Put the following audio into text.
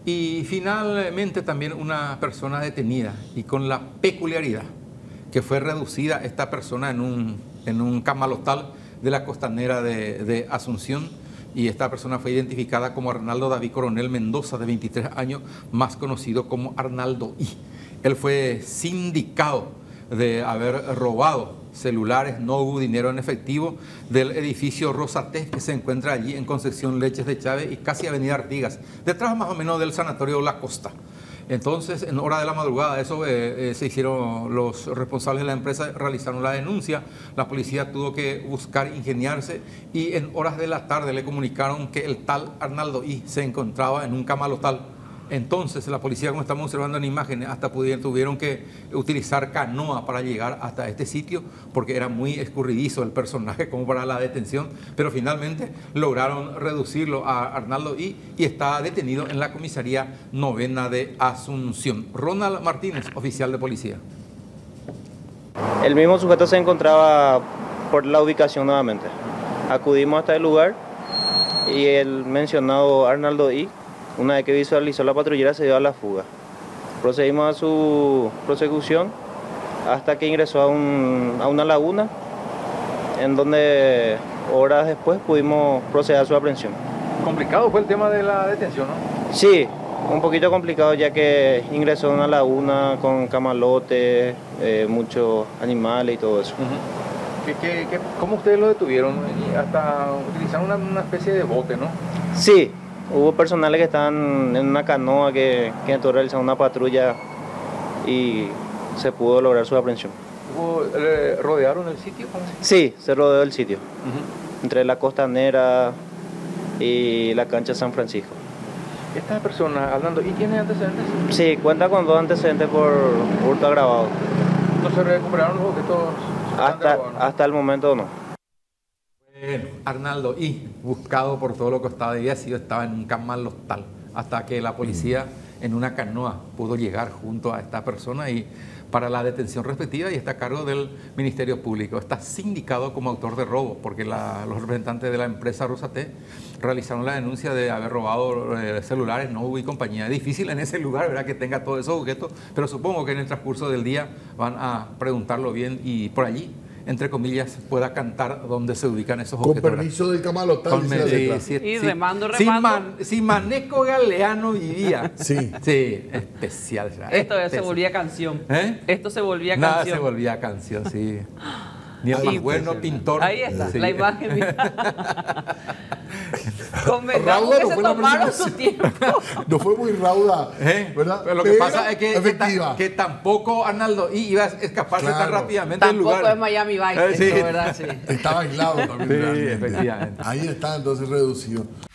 Y finalmente también una persona detenida y con la peculiaridad que fue reducida esta persona en un camalotal de la costanera de Asunción, y esta persona fue identificada como Arnaldo David Coronel Mendoza, de 23 años, más conocido como Arnaldo I. Él fue sindicado de haber robado celulares, no hubo dinero en efectivo del edificio Rosaté, que se encuentra allí en Concepción Leches de Chávez y casi Avenida Artigas, detrás más o menos del Sanatorio La Costa. Entonces, en hora de la madrugada, se hicieron los responsables de la empresa, realizaron la denuncia, la policía tuvo que buscar ingeniarse y en horas de la tarde le comunicaron que el tal Arnaldo I se encontraba en un camalotal. Entonces la policía, como estamos observando en imágenes, hasta tuvieron que utilizar canoa para llegar hasta este sitio, porque era muy escurridizo el personaje como para la detención, pero finalmente lograron reducirlo a Arnaldo I y está detenido en la comisaría novena de Asunción. Ronald Martínez, oficial de policía. El mismo sujeto se encontraba por la ubicación nuevamente. Acudimos hasta el lugar y el mencionado Arnaldo I, una vez que visualizó la patrullera, se dio a la fuga. Procedimos a su prosecución hasta que ingresó a una laguna, en donde horas después pudimos proceder a su aprehensión. Complicado fue el tema de la detención, ¿no? Sí, un poquito complicado, ya que ingresó a una laguna con camalotes, muchos animales y todo eso. ¿Cómo ustedes lo detuvieron? Hasta utilizaron una especie de bote, ¿no? Sí. Hubo personales que estaban en una canoa que entonces realizaron una patrulla y se pudo lograr su aprehensión. ¿Rodearon el sitio? Sí, se rodeó el sitio, entre la costanera y la cancha San Francisco. ¿Esta persona, hablando, y tiene antecedentes? Sí, cuenta con 2 antecedentes por hurto agravado. ¿No se recuperaron los objetos? Hasta el momento no. Bueno, Arnaldo I, buscado por todo lo que estaba en un camalotal, hasta que la policía en una canoa pudo llegar junto a esta persona y para la detención respectiva, y está a cargo del Ministerio Público. Está sindicado como autor de robo, porque los representantes de la empresa Rosaté realizaron la denuncia de haber robado celulares, no y compañía. Es difícil en ese lugar, ¿verdad?, que tenga todos esos objetos, pero supongo que en el transcurso del día van a preguntarlo bien y por allí, entre comillas, pueda cantar dónde se ubican esos objetos. Con permiso del camalotal. Y remando. Si Maneco Galeano vivía. Sí. Sí, especial. Esto se volvía canción. Esto se volvía Nada canción. se volvía canción, sí. Ni el más bueno pintor. Ahí está, sí. la imagen. Convengamos Rauda que no se fue la tomaron su tiempo. No fue muy rauda, ¿verdad? Pero lo que pasa es que tampoco Arnaldo iba a escaparse tan rápidamente del Tampoco lugar. es Miami Vice, Sí. eso, ¿verdad? Sí. estaba aislado también. Sí, realmente. efectivamente. Ahí está entonces reducido.